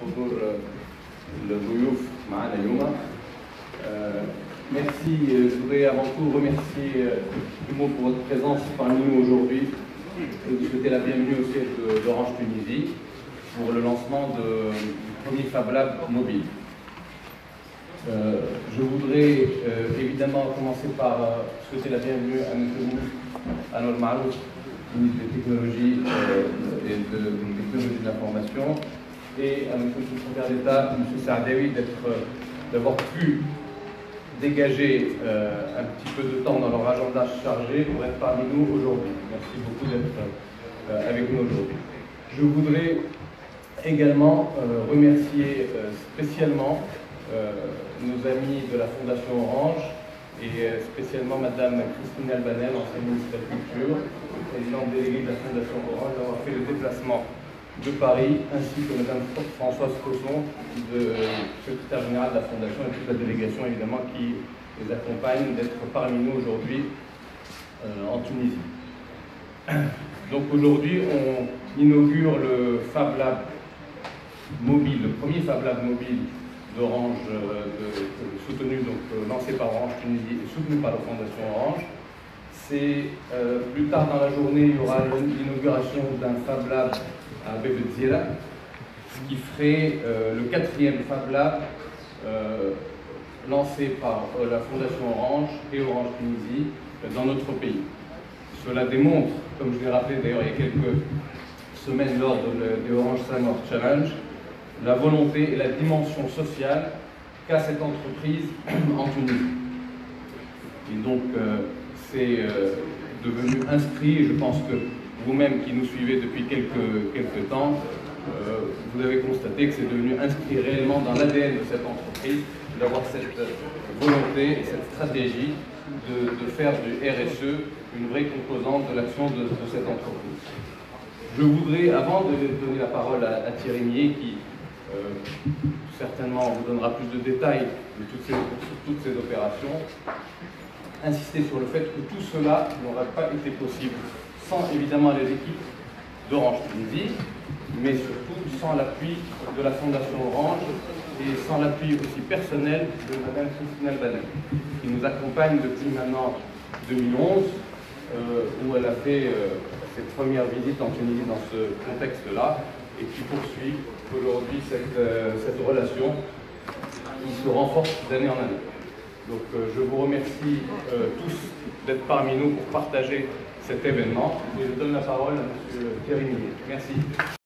حضور الضيوف معنا اليوم. Merci, je voudrais avant tout remercier tout le monde pour votre présence parmi nous aujourd'hui et vous souhaiter la bienvenue au siège d'Orange Tunisie pour le lancement du premier Fab Lab mobile. Je voudrais évidemment commencer par souhaiter la bienvenue à M. Anwar Marouf, ministre des Technologies et de l'Information, et à M. le secrétaire d'État, M. Saadawi, d'avoir pu dégager un petit peu de temps dans leur agenda chargé pour être parmi nous aujourd'hui. Merci beaucoup d'être avec nous aujourd'hui. Je voudrais également remercier spécialement nos amis de la Fondation Orange et spécialement Madame Christine Albanel, ancienne ministre de la Culture, présidente déléguée de la Fondation Orange, d'avoir fait le déplacement de Paris, ainsi que Madame Françoise Cosson, secrétaire générale de la Fondation, et toute la délégation évidemment qui les accompagne, d'être parmi nous aujourd'hui en Tunisie. Donc aujourd'hui, on inaugure le Fab Lab mobile, le premier Fab Lab mobile d'Orange, lancé par Orange Tunisie et soutenu par la Fondation Orange. C'est plus tard dans la journée, il y aura l'inauguration d'un Fab Lab à Bebedzira, ce qui ferait le 4e Fab Lab lancé par la Fondation Orange et Orange Tunisie dans notre pays. Cela démontre, comme je l'ai rappelé d'ailleurs il y a quelques semaines lors de Orange Summer Challenge, la volonté et la dimension sociale qu'a cette entreprise en Tunisie. Et donc c'est devenu inscrit, et je pense que vous-même qui nous suivez depuis quelques temps, vous avez constaté que c'est devenu inscrit réellement dans l'ADN de cette entreprise, d'avoir cette volonté et cette stratégie de faire du RSE une vraie composante de l'action de cette entreprise. Je voudrais, avant de donner la parole à Thierry Millet, qui certainement vous donnera plus de détails sur toutes ces opérations, insister sur le fait que tout cela n'aurait pas été possible sans évidemment les équipes d'Orange Tunisie, mais surtout sans l'appui de la Fondation Orange et sans l'appui aussi personnel de Mme Christine Albanel, qui nous accompagne depuis maintenant 2011, où elle a fait ses premières visites en Tunisie dans ce contexte-là, et qui poursuit aujourd'hui cette relation qui se renforce d'année en année. Donc je vous remercie tous d'être parmi nous pour partager cet événement, et je donne la parole à M. Thierry Millet. Merci.